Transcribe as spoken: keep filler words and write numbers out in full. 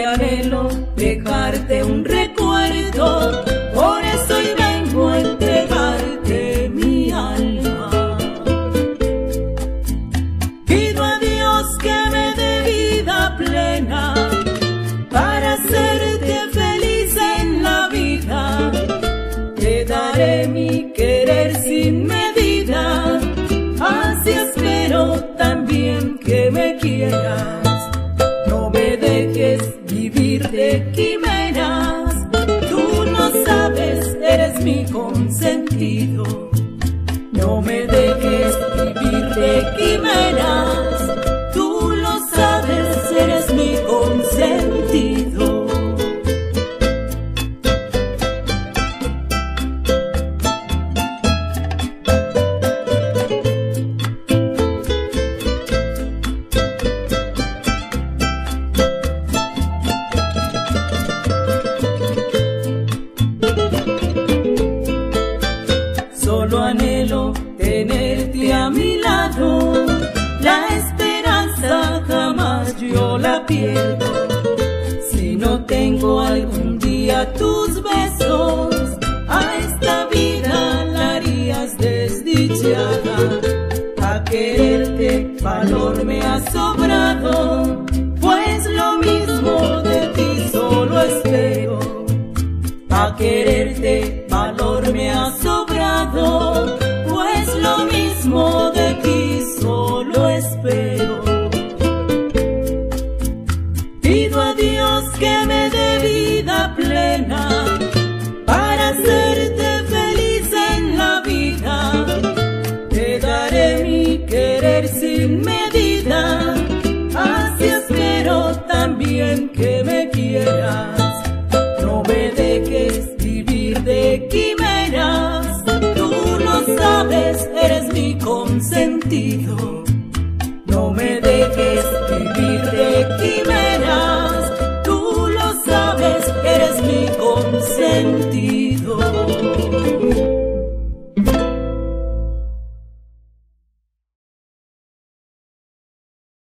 anhelo dejarte un recuerdo, por eso hoy vengo a entregarte mi alma. Pido a Dios que me dé vida plena para hacerte feliz en la vida. Te daré mi querer sin medida, así espero también que me quieras. No me dejes vivir de quimeras, tú no sabes, eres mi consentido. No me dejes vivir de quimeras, tú lo sabes, eres mi consentido. Solo anhelo tenerte a mi lado, la esperanza jamás yo la pierdo. Si no tengo algún día tus besos, a esta vida la harías desdichada. A quererte valor me ha sobrado, pues lo mismo de ti solo espero. A quererte valor me ha sobrado, pues lo mismo de ti solo espero. Pido a Dios que me dé vida plena para hacerte feliz en la vida. Te daré mi querer sin medida, así espero también que me quieras. No me dejes vivir de quimeras, tú lo sabes, eres mi consentido.